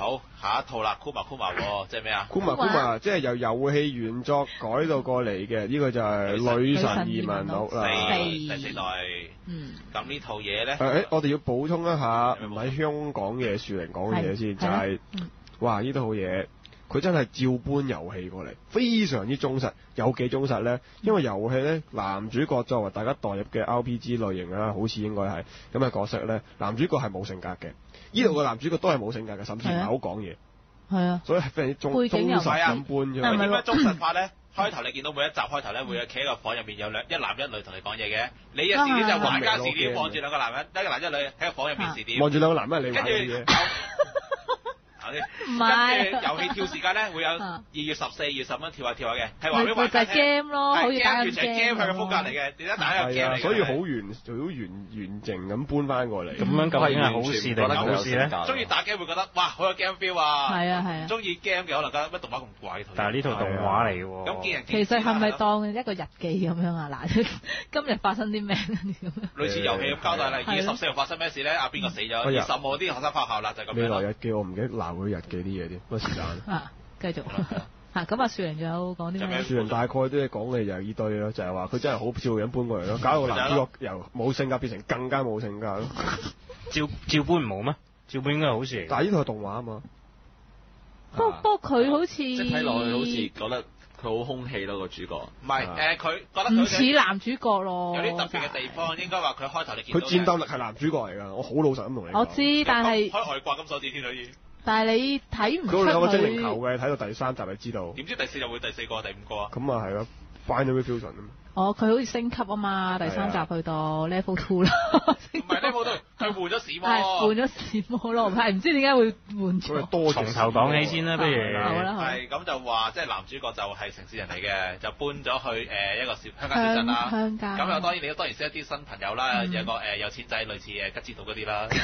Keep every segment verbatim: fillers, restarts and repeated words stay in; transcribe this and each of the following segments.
好，下一套啦，Kuma Kuma 即係咩啊 Kuma Kuma 即係由遊戲原作改到過嚟嘅，呢個就係女神移民錄啦。 第四代。嗯。咁呢套嘢咧？ 誒，我哋要補充一下，唔喺香港嘅樹靈講嘅嘢先，就係哇呢套嘢。佢真係照搬遊戲過嚟，非常之忠實。有幾忠實呢？因為遊戲呢，男主角作為大家代入嘅 R P G 類型啦，好似應該係咁嘅角色呢，男主角係冇性格嘅。呢度嘅男主角都係冇性格嘅，甚至唔係好講嘢。係啊，所以係非常之忠忠實咁搬咗。 但係點解忠實法呢？開頭你見到每一集開頭咧，會有企喺個房入面有兩一男一女同你講嘢嘅。你有時點就玩家視點望住兩個男人，一個男一女喺個房入面視點。 望住兩個男人你玩嘅。 唔係，跟住遊戲跳時間咧會有二月十四、二月十蚊跳下跳下嘅，係話俾玩家聽。 就係 game 咯，好似打 game 係 game 佢嘅風格嚟嘅，你一打係 game 嚟嘅。 所以好完好完完整咁搬翻過嚟。 咁樣究竟係好事定係好事咧？ 中意打 game 會覺得哇好有 game feel 啊！ 係啊係啊。 中意 game 嘅可能覺得乜動畫咁怪。 但係呢套動畫嚟嘅喎。 咁見人其實係咪當一個日記咁樣啊？嗱，今日發生啲咩咁樣？ 類似遊戲咁交代啦。二月十四號發生咩事咧？啊邊個死咗？二十號啲學生返學啦，就係咁樣。 未來日記我唔記得鬧佢日記啲嘢添。乜時間啊？繼續嚇咁啊！樹靈仲有講啲咩？ 樹靈大概都係講嘅就係呢堆咯，就係話佢真係好照樣搬過嚟咯，搞到男主角由冇性格變成更加冇性格咯。 照照搬唔好咩？照搬應該係好事嚟。 但係呢套係動畫啊嘛。 不不過佢好似即係睇落去好似覺得佢好空氣咯個主角。 唔係誒，佢覺得唔似男主角咯。 有啲特別嘅地方，應該話佢開頭你見到。 佢戰鬥力係男主角嚟㗎，我好老實咁同你講。 我知，但係開外掛金手指添可以。 但係你睇唔出佢。 佢有個精靈球嘅，睇到第三集就知道。 點知第四集會第四個、第五個啊？ 咁啊係咯 ，Final Fusion 啊嘛。 哦，佢好似升級啊嘛，第三集去到 Level Two 啦。 唔係 Level Two，佢換咗史魔。 係換咗史魔咯，係唔知點解會換咗。 多從頭講起先啦，不如。 好啦， 係咁就話，即係男主角就係城市人嚟嘅，就搬咗去誒一個小鄉間小鎮啦。 鄉間。 咁又當然你都當然識一啲新朋友啦，有個誒有錢仔，類似誒吉之島嗰啲啦。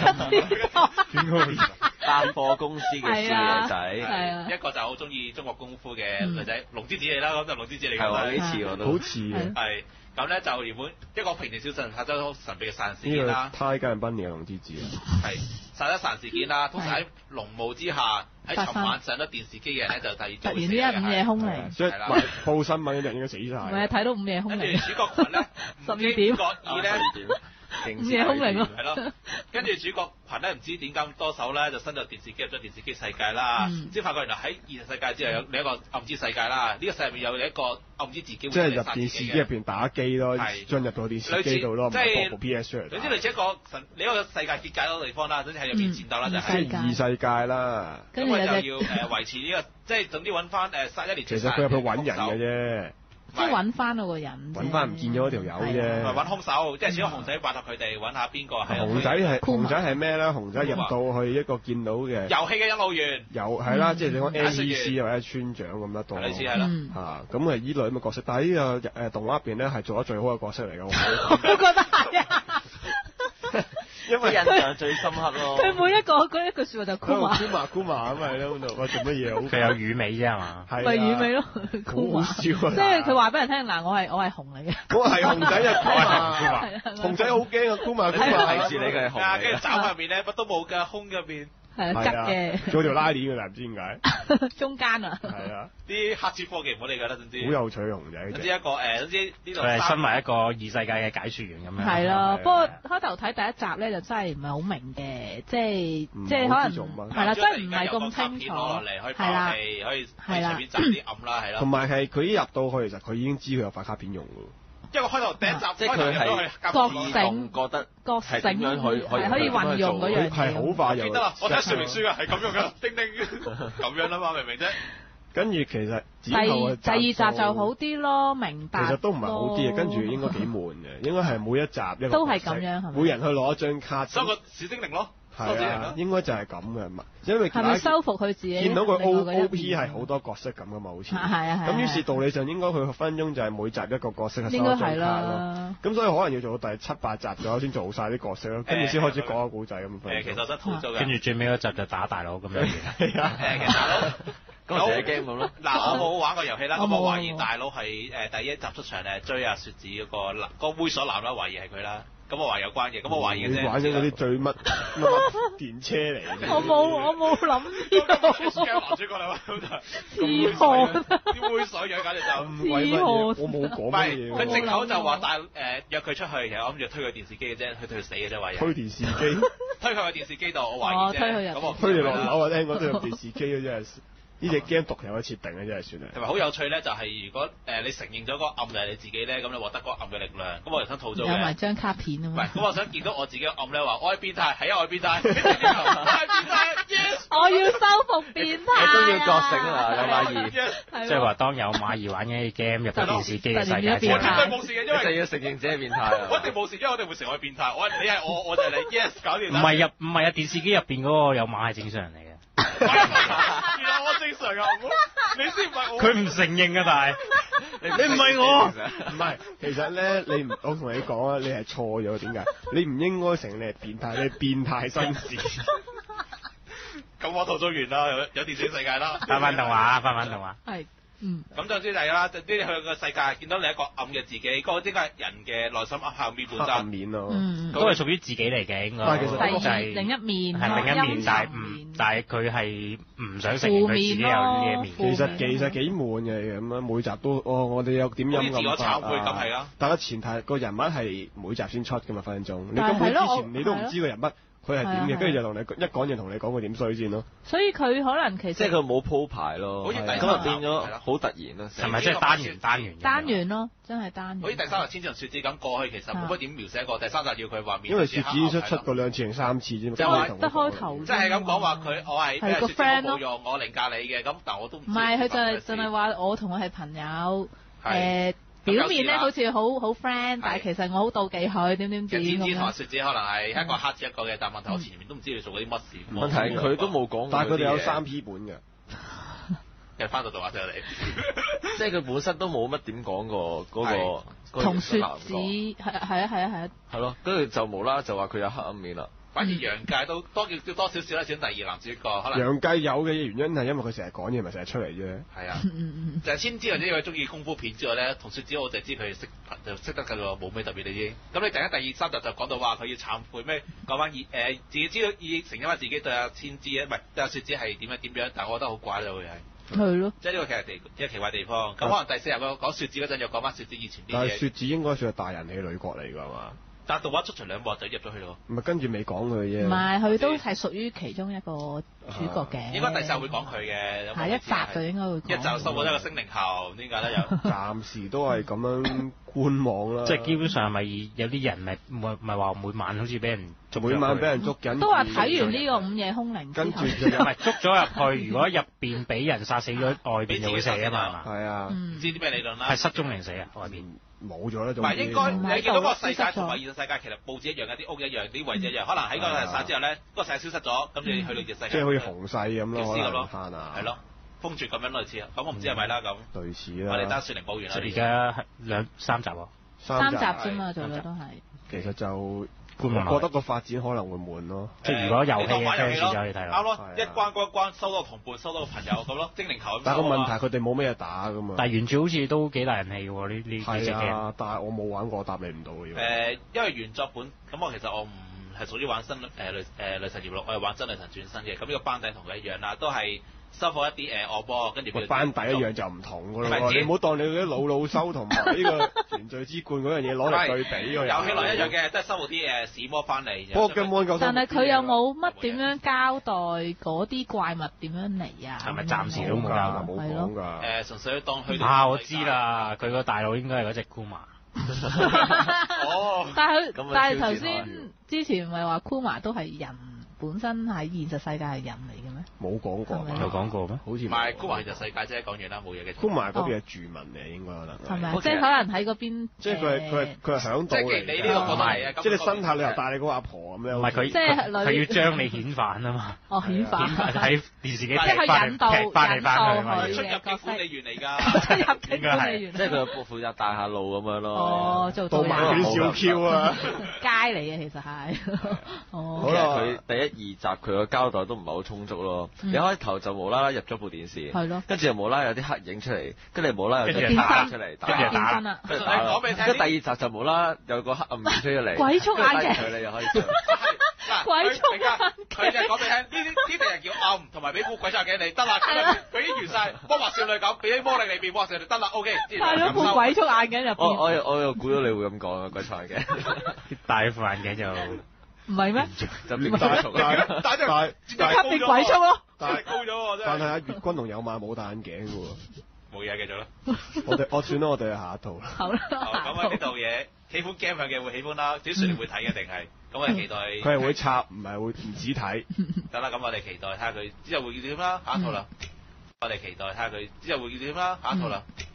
單貨公司嘅少女仔， 係啊， 一個就好中意中國功夫嘅女仔，龍之子嚟啦，咁就龍之子嚟㗎。 係喎，呢次我都好似嘅。 係咁咧，就原本一個平靜小鎮發生咗神秘嘅殺人事件啦。 呢個泰加人賓尼嘅龍之子啊。 係殺咗殺人事件啦，通常喺濃霧之下，喺尋晚上咗電視機嘅人咧，就第二突然之間午夜兇鈴。 所以報新聞嘅人應該死晒。 唔係啊，睇到午夜兇鈴。 跟住主角群咧， 十二點。 各二咧。 午夜兇鈴咯， 係咯，跟住主角群咧唔知點解咁多手咧，就伸咗電視機入咗電視機世界啦，先發覺原來喺現實世界之後有另一個暗之世界啦，呢個世界入面有一個暗之自己會即係入電視機入邊打機咯，進入到電視機度咯，唔係播部 P S 出嚟。 總之類似一個神，你一個世界結界嗰個地方啦，總之喺入邊戰鬥啦，就係即係異世界啦。 咁佢就要誒維持呢個，即係總之揾翻誒殺一年。 其實佢入去揾人嘅啫。 即係揾翻嗰個人， 揾翻唔見咗嗰條友啫。 揾兇手，即係始終熊仔拜託佢哋揾下邊個係。 熊仔係熊仔係咩咧？熊仔入到去一個見到嘅遊戲嘅引路員。 有係啦，即係你講 N P C 或者村長咁得多。 類似係啦。 嚇，咁係依類咁嘅角色，但係呢個誒動畫入邊咧係做得最好嘅角色嚟嘅。 我覺得係啊。 因為印象最深刻咯。 佢每一個嗰一句説話就箍麻。 箍麻箍麻咁咪喺度，我做乜嘢好？ 佢有魚尾啫係嘛？ 係咪魚尾咯，箍麻。 好笑啊！ 即係佢話俾人聽嗱，我係我係熊嚟嘅。 我係熊仔啊！箍麻，熊仔好驚啊！箍麻箍麻睇住你嘅熊。 啊，跟住爪入面咧乜都冇㗎，空入邊。 係啊，吉嘅。 做條拉鏈㗎啦，唔知點解。 中間啊。 係啊。 啲黑超科技唔好理㗎啦，總之。 好有趣熊仔。 總之一個誒，總之呢度。 佢係身為一個異世界嘅解說員咁樣。 係咯，不過開頭睇第一集咧就真係唔係好明嘅，即係即係可能係啦，真係唔係咁清楚。係啦， 可以係啦，隨便斬啲暗啦，係咯。 同埋係佢一入到去，其實佢已經知佢有發卡片用㗎。 因為開頭第一集， 即係佢係覺醒， 覺得覺醒點樣去係可以運用嗰樣嘢。 係好快又。 記得啦，我睇說明書㗎，係咁用㗎，叮叮咁樣啦嘛，明唔明啫？ 跟住其實第第二集就好啲咯，明白。 其實都唔係好啲嘅，跟住應該幾悶嘅，應該係每一集一個。 都係咁樣係咪？ 每人去攞一張卡。 收個小精靈咯。 係啊，應該就係咁嘅，因為係咪收復佢自己？ 見到佢 O O P 係好多角色咁噶嘛，好似。 係啊係啊。 咁於是道理上應該佢分鐘就係每集一個角色係收應該張卡咯。 咁所以可能要做到第七八集左右先做晒啲角色咯，跟住先開始講個古仔咁。 誒，其實真係好做嘅。 跟住最尾嗰集就打大佬咁樣嘅。 係啊。 誒，其實大佬。 嗰時嘅 game 咁咯。 嗱，我冇玩過遊戲啦，咁我懷疑大佬係誒第一集出場咧追阿雪子嗰個男，嗰個猥瑣男啦，懷疑係佢啦。 咁我話有關嘅，咁我懷疑嘅啫。 你玩咗嗰啲最乜乜乜電車嚟嘅。 我冇我冇諗呢個。 驚男主角嚟喎， 痴漢。 啲猥瑣樣簡直就。 咁鬼乜嘢？我冇講乜嘢。 佢藉口就話帶誒約佢出去，其實我諗住推佢電視機嘅啫，佢推佢死嘅啫，話推電視機。 推佢去電視機度，我懷疑啫。 推佢入。 咁我推你落樓啊！聽講推入電視機嘅真係。呢隻 game 獨有嘅設定咧，真係算係。 同埋好有趣咧，就係如果誒你承認咗嗰個暗就係你自己咧，咁你獲得嗰個暗嘅力量。咁我又想吐槽嘅。 有埋張卡片啊嘛。 唔係，咁我想見到我自己嘅暗咧，話我係變態，係啊，我係變態，我係變態 ，yes。 我要收復變態。 我都要覺醒啦，有馬兒。 即係話當有馬兒玩嘅 game 入咗電視機嘅世界， 我絕對冇事嘅，因為一定要承認自己係變態啊！ 我一定冇事，因為我哋會成為變態。我你係我，我就係你 ，yes，搞掂。 唔係入唔係啊！電視機入邊嗰個有馬係正常人嚟嘅。 原來我正常啊！你先唔係我。 佢唔承認啊，但係你唔係我。 唔係，其實咧，你唔我同你講啊，你係錯咗。點解？你唔應該承認你係變態，你係變態紳士。 咁我吐槽完啦，有有電視世界啦。 翻返動畫，翻返動畫。 係。嗯， 咁就知係啦，即係佢個世界見到你一個暗嘅自己，嗰個應該係人嘅內心後面本身。 暗面咯， 嗯， 都係屬於自己嚟嘅應該。 但係其實係就係另一面， 係另一面，但係唔，但係佢係唔想承認佢自己有呢一面。 其實其實幾悶嘅咁樣，每集都哦，我哋有點陰咁法啊。 但係前提個人物係每集先出㗎嘛，分分鐘。你根本之前你都唔知個人物。佢係點嘅，跟住就同你一講就同你講佢點衰先咯。 所以佢可能其實即係佢冇鋪排咯， 好似咁就變咗好突然啦。 係咪即係單元單元？ 單元咯，真係單元。 好似第三集千紙同雪子咁過去，其實冇乜點描寫過。第三集要佢話面。 因為雪子出出過兩次定三次啫嘛。 即係話得開頭。 即係咁講話佢，我係係個 friend 咯。 冇用，我凌駕你嘅，咁但我都唔。 唔係，佢就係淨係話我同佢係朋友，誒。表面咧好似好好 friend，但係其實我好妒忌佢點點點。千紙同雪子可能係一個黑字一個嘅，但問題我前面都唔知你做過啲乜事。 問題佢都冇講。 但係佢哋有三 P 本嘅。 其實翻到動畫上嚟， 即係佢本身都冇乜點講過嗰個。 同雪子係係啊係啊係啊。 係咯，跟住就無啦就話佢有黑暗面啦。 反而楊介都多叫叫多少少啦，選第二男主角。可能楊介有嘅原因係因為佢成日講嘢，咪成日出嚟啫。 係啊，就係千枝或者因為中意功夫片之外咧，同雪子我就知佢識就識得㗎喎，冇咩特別嘅啫。咁你第一、第二三集就講到話佢要懺悔咩？講翻誒自己知道已承認翻自己對阿千枝啊，唔係對阿雪子係點樣點樣，但係我覺得好怪咯，佢係。 係咯。 即係呢個其實地一個奇怪地方。咁可能第四日講雪子嗰陣又講翻雪子以前啲嘢。 但係雪子應該算係大人氣女角嚟㗎嘛？ 但係動畫出場兩幕就入咗去咯。 唔係跟住未講佢啫。 唔係，佢都係屬於其中一個主角嘅。 應該第四集會講佢嘅。 下一集就應該會講。 一集收穫一個星靈後，點解咧又？ 暫時都係咁樣觀望啦。 即係基本上係咪有啲人咪唔係話每晚好似俾人捉每晚俾人捉緊。 都話睇完呢個午夜兇鈴跟住就唔係捉咗入去，如果入邊俾人殺死咗，外邊就會死啊嘛。 係啊。 唔知啲咩理論啦。 係失蹤定死啊？外邊。 冇咗啦， 唔係應該你見到個世界同埋現實世界其實佈置一樣嘅，啲屋一樣，啲位置一樣。可能喺嗰個殺之後咧，嗰個世界消失咗，咁你去到現實世界。 即係好似洪世咁咯， 咁咯， 係啊。 係咯，風住咁樣類似，咁我唔知係咪啦咁。 類似啦。 我哋單雪靈補完啦。 而家係兩三集喎。 三集啫嘛，做咗都係。 其實就。我覺得個發展可能會悶咯， 即係如果遊戲嘅 fans 就可以睇咯。 啱咯，一關過一關，收到同伴，收到個朋友咁咯，精靈球咁。 但係個問題佢哋冇咩嘢打噶嘛。 但係原著好似都幾大人氣喎，呢呢呢隻 game。 係啊，但係我冇玩過，答你唔到嘅。 誒，因為原作本咁，我其實我唔係屬於玩新誒雷誒雷神葉六，我係玩真雷神轉身嘅。咁呢個班底同佢一樣啦，都係。收貨一啲誒惡波，跟住班底一樣就唔同噶咯，你唔好當你嗰啲老老修同埋呢個原罪之冠嗰樣嘢攞嚟對比㗎。 遊戲內一樣嘅，都係收貨啲誒屎魔翻嚟。 不過根本但係佢有冇乜點樣交代嗰啲怪物點樣嚟啊？ 係咪暫時都冇交代？ 冇講㗎。 誒，純粹當去啊，我知啦，佢個大佬應該係嗰隻庫瑪。 哦。但係佢，但係頭先之前唔係話庫瑪都係人。本身喺現實世界係人嚟嘅咩？ 冇講過， 有講過咩？ 好似唔係，庫瑪現實世界啫，講完啦，冇嘢嘅。 庫瑪嗰邊係住民嚟，應該可能係咪？即係可能喺嗰邊。 即係佢係佢係佢係響度嚟。 即係你呢個講係啊， 即係你生態，你又帶你嗰個阿婆咁樣。 唔係佢， 即係佢要將你遣返啊嘛。 哦，遣返喺電視機即係佢引導引導佢出入境管理員嚟㗎。 出入境管理員。 即係佢負責帶下路咁樣咯。 哦，做導盲犬小 Q 啊！ 街嚟嘅其實係。哦。 好啦，佢第一二集佢個交代都唔係好充足咯。你開頭就無啦啦入咗部電視， 係咯， 跟住又無啦啦有啲黑影出嚟，跟住無啦啦有啲跟住打出嚟， 跟住打打身啦， 跟住打講俾你聽跟住第二集就無啦啦有個黑暗面出咗嚟， 鬼畜眼鏡佢你又可以上。 嗱， 鬼畜眼鏡佢就係講俾你聽，呢啲呢啲人叫暗，同埋俾副鬼畜眼鏡你得啦，佢佢已經完晒魔法少女咁，俾啲魔力你變魔法少女得啦 ，OK。 係咯，副鬼畜眼鏡入邊。 我我又我又估到你會咁講啊，鬼畜眼鏡。 戴副眼鏡就唔係咩？ 就變鬼畜啦。 但係但但級別鬼畜咯。 但係高咗喎，真係。 但係阿月君同有馬冇戴眼鏡嘅喎。 冇嘢，繼續啦。 我哋我算啦，我哋去下一套啦。 好啦， 好咁啊，呢套嘢喜歡 game 嘅會喜歡啦，小説你會睇嘅定係？咁我哋期待。 佢係會插，唔係會唔止睇。 得啦，咁我哋期待睇下佢之後會點啦，下一套啦。我哋期待睇下佢之後會點啦，下一套啦。